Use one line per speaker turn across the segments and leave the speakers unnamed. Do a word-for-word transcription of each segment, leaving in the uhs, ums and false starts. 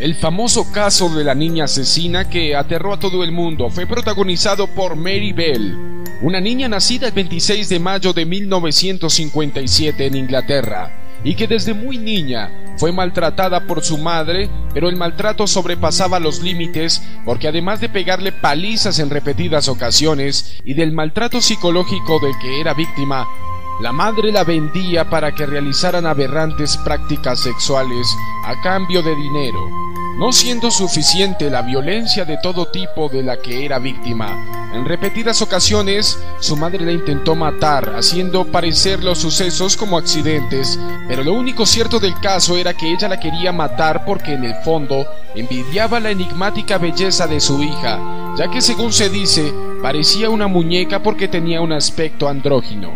El famoso caso de la niña asesina que aterró a todo el mundo fue protagonizado por Mary Bell, una niña nacida el veintiséis de mayo de mil novecientos cincuenta y siete en Inglaterra, y que desde muy niña fue maltratada por su madre, pero el maltrato sobrepasaba los límites porque además de pegarle palizas en repetidas ocasiones y del maltrato psicológico del que era víctima, la madre la vendía para que realizaran aberrantes prácticas sexuales a cambio de dinero. No siendo suficiente la violencia de todo tipo de la que era víctima, en repetidas ocasiones su madre la intentó matar, haciendo parecer los sucesos como accidentes, pero lo único cierto del caso era que ella la quería matar porque en el fondo envidiaba la enigmática belleza de su hija, ya que según se dice, parecía una muñeca porque tenía un aspecto andrógino.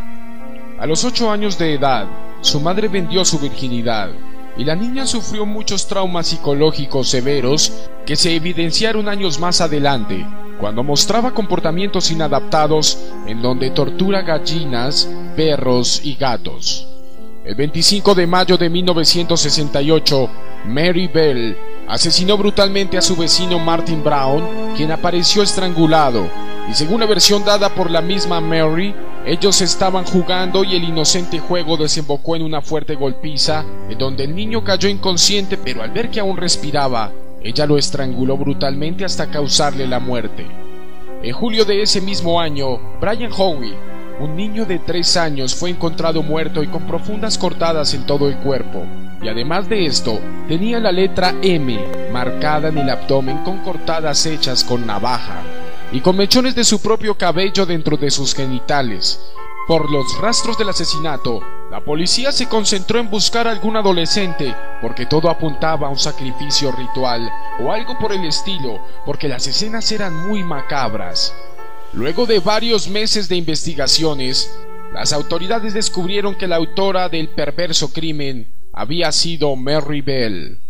A los ocho años de edad, su madre vendió su virginidad, y la niña sufrió muchos traumas psicológicos severos que se evidenciaron años más adelante, cuando mostraba comportamientos inadaptados en donde tortura gallinas, perros y gatos. El veinticinco de mayo de mil novecientos sesenta y ocho, Mary Bell asesinó brutalmente a su vecino Martin Brown, quien apareció estrangulado, y según la versión dada por la misma Mary, ellos estaban jugando y el inocente juego desembocó en una fuerte golpiza, en donde el niño cayó inconsciente, pero al ver que aún respiraba, ella lo estranguló brutalmente hasta causarle la muerte. En julio de ese mismo año, Brian Howie, un niño de tres años, fue encontrado muerto y con profundas cortadas en todo el cuerpo, y además de esto, tenía la letra M marcada en el abdomen con cortadas hechas con navaja, y con mechones de su propio cabello dentro de sus genitales. Por los rastros del asesinato, la policía se concentró en buscar a algún adolescente, porque todo apuntaba a un sacrificio ritual o algo por el estilo, porque las escenas eran muy macabras. Luego de varios meses de investigaciones, las autoridades descubrieron que la autora del perverso crimen había sido Mary Bell.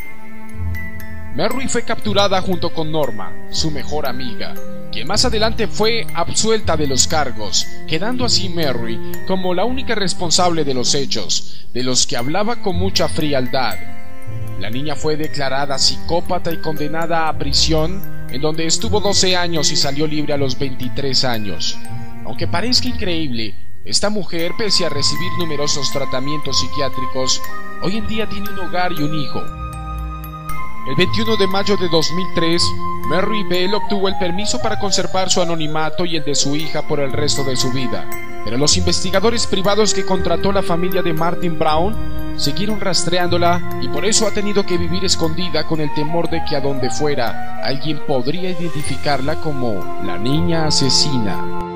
Mary fue capturada junto con Norma, su mejor amiga, quien más adelante fue absuelta de los cargos, quedando así Mary como la única responsable de los hechos, de los que hablaba con mucha frialdad. La niña fue declarada psicópata y condenada a prisión, en donde estuvo doce años y salió libre a los veintitrés años. Aunque parezca increíble, esta mujer, pese a recibir numerosos tratamientos psiquiátricos, hoy en día tiene un hogar y un hijo. El veintiuno de mayo de dos mil tres, Mary Bell obtuvo el permiso para conservar su anonimato y el de su hija por el resto de su vida, pero los investigadores privados que contrató la familia de Martin Brown siguieron rastreándola y por eso ha tenido que vivir escondida con el temor de que a donde fuera alguien podría identificarla como la niña asesina.